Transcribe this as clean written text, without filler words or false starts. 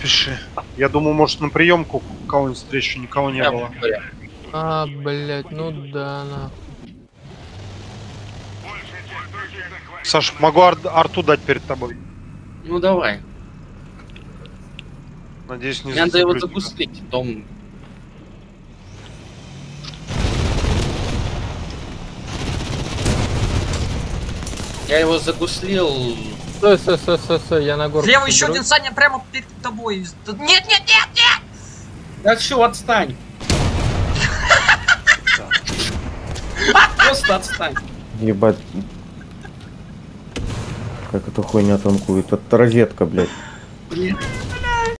пиши. Я думаю, может, на приемку кого-нибудь встречу, никого не было. А, блять, ну да, на. Саш, могу арту дать перед тобой. Ну давай. Надеюсь, не Надо его загрузит. загуслить, Том. Я его загуслил. Стой, я на горку. Слева еще соберусь. один, Саня, прямо перед тобой. Нет, нет, нет, нет! Да все, отстань. Просто отстань. Ебать. Как эта хуйня танкует? Это розетка, блядь. Блин.